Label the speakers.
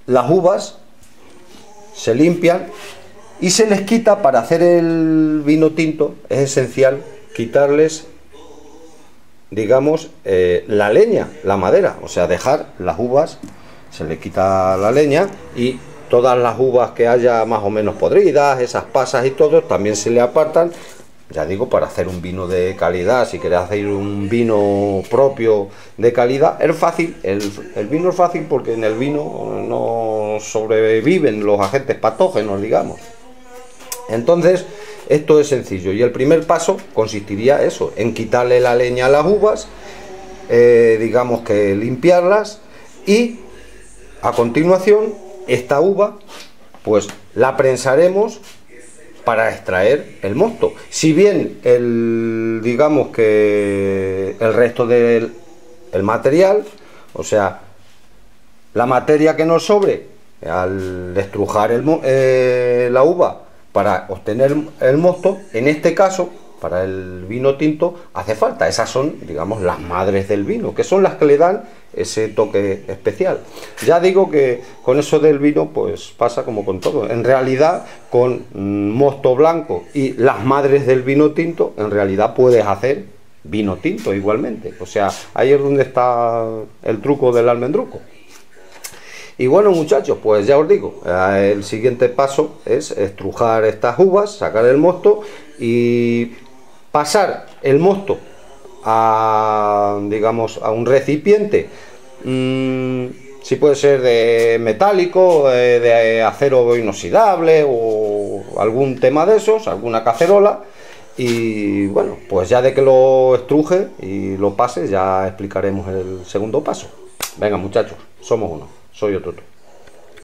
Speaker 1: las uvas se limpian y se les quita. Para hacer el vino tinto es esencial quitarles, digamos, la leña, la madera, o sea, dejar las uvas, se le quita la leña y todas las uvas que haya más o menos podridas, esas pasas y todo, también se le apartan. Ya digo, para hacer un vino de calidad, si querés hacer un vino propio de calidad, es fácil, el vino es fácil porque en el vino no sobreviven los agentes patógenos, digamos. Entonces, esto es sencillo y el primer paso consistiría eso, en quitarle la leña a las uvas, digamos que limpiarlas, y a continuación esta uva pues la prensaremos para extraer el mosto. Si bien digamos que el resto del material, o sea, la materia que nos sobre al estrujar la uva para obtener el mosto, en este caso para el vino tinto hace falta. Esas son, digamos, las madres del vino, que son las que le dan ese toque especial. Ya digo que con eso del vino pues pasa como con todo. En realidad, con mosto blanco y las madres del vino tinto, en realidad puedes hacer vino tinto igualmente. O sea, ahí es donde está el truco del almendruco. Y bueno, muchachos, pues ya os digo, el siguiente paso es estrujar estas uvas, sacar el mosto y pasar el mosto a, digamos, a un recipiente, si puede ser de metálico, de acero inoxidable o algún tema de esos, alguna cacerola. Y bueno, pues ya de que lo estruje y lo pase, ya explicaremos el segundo paso. Venga, muchachos, somos uno. Soy otro.